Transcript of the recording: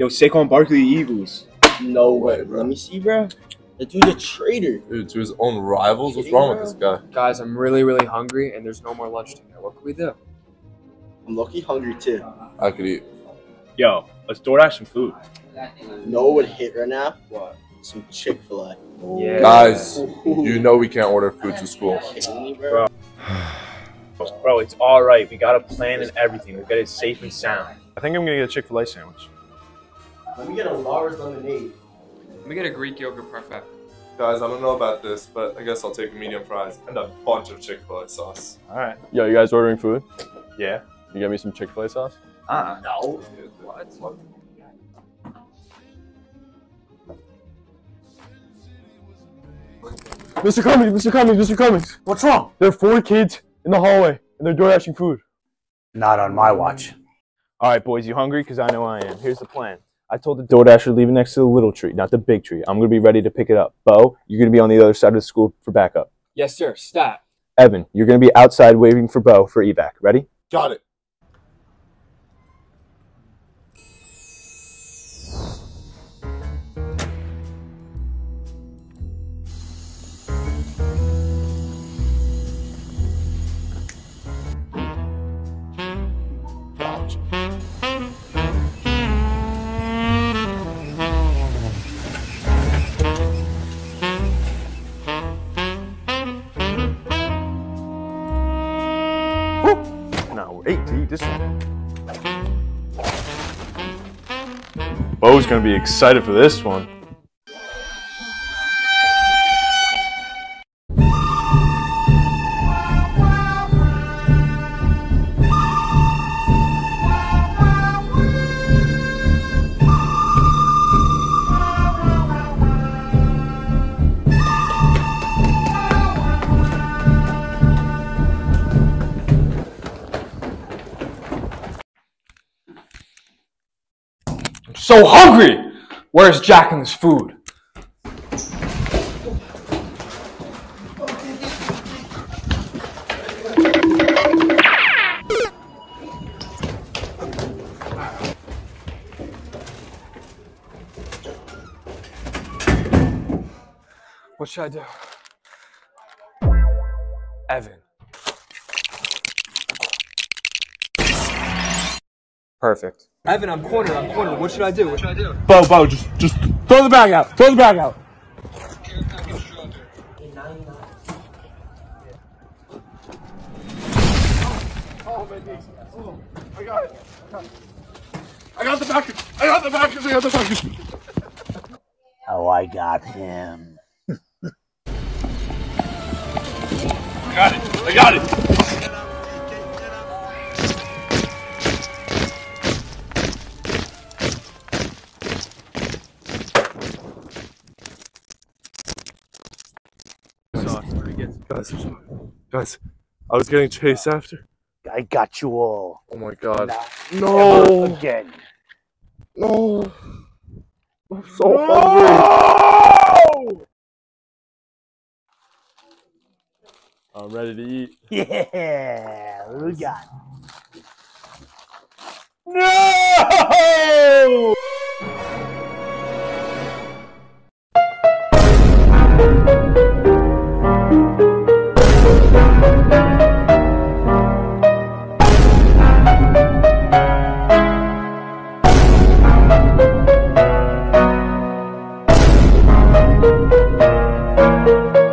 Yo, Saquon Barkley Eagles. No way, bro. Let me see, bro. That dude's a traitor. Dude, to his own rivals? What's wrong with this guy? Guys, I'm really hungry, and there's no more lunch tonight. What can we do? I'm lucky hungry too. I could eat. Yo, let's DoorDash some food. You know what would hit right now? What? Some Chick-fil-A. Yeah. Guys, you know we can't order food to school. Kidding me, bro? Bro, it's all right. We got a plan and everything. We'll get it safe and sound. I think I'm gonna get a Chick-fil-A sandwich. Let me get a Lars lemonade. Let me get a Greek yogurt parfait. Guys, I don't know about this, but I guess I'll take a medium fries and a bunch of Chick-fil-A sauce. Alright. Yo, you guys ordering food? Yeah. You get me some Chick-fil-A sauce? No. What? Mr. Cummings! What's wrong? There are 4 kids in the hallway, and they're DoorDashing food. Not on my watch. Alright, boys, you hungry? Because I know I am. Here's the plan. I told the DoorDasher to leave it next to the little tree, not the big tree. I'm going to be ready to pick it up. Bo, you're going to be on the other side of the school for backup. Yes, sir. Stop. Evan, you're going to be outside waiting for Bo for evac. Ready? Got it. No, wait to eat this one. Bo's going to be excited for this one. So hungry! Where's Jack and this food? What should I do? Evan. Perfect. Evan, I'm cornered. What should I do? Bo, just throw the bag out. Throw the bag out. I got the package. Oh, I got him. I got it. Guys, I was getting chased after. I got you all. Oh my god. Never again. No. I'm so hungry. I'm ready to eat. Yeah, what we got? No! Thank you.